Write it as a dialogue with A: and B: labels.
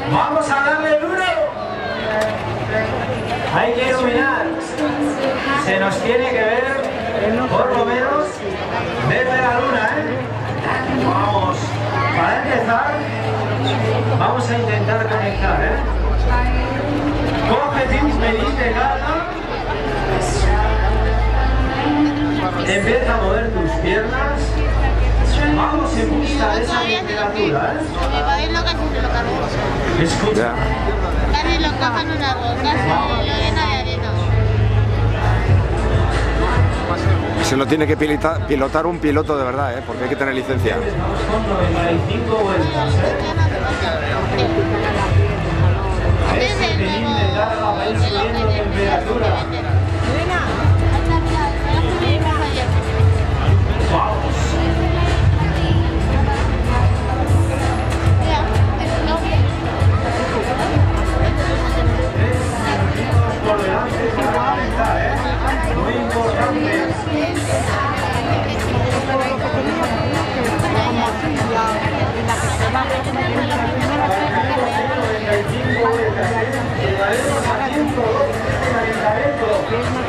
A: Vamos a darle duro. Hay que iluminar. Se nos tiene que ver, por lo menos, desde la luna, ¿eh? Vamos. Para empezar, vamos a intentar conectar, ¿eh? Cógete un pelín de calma. Empieza a mover tus piernas. Vamos en busca de esa temperatura, ¿eh?
B: Mi padrino casi se lo cargó.
A: Escucha.
B: Casi lo coja en un árbol, casi lo llena de arena.
C: Se lo tiene que pilotar un piloto de verdad, porque hay que tener licencia.
A: Con 95 vueltas, Ese pelín de carga va a ir subiendo temperatura. Vamos. Por delante para calentar, muy importante. Llegaremos a 102 de calentamiento.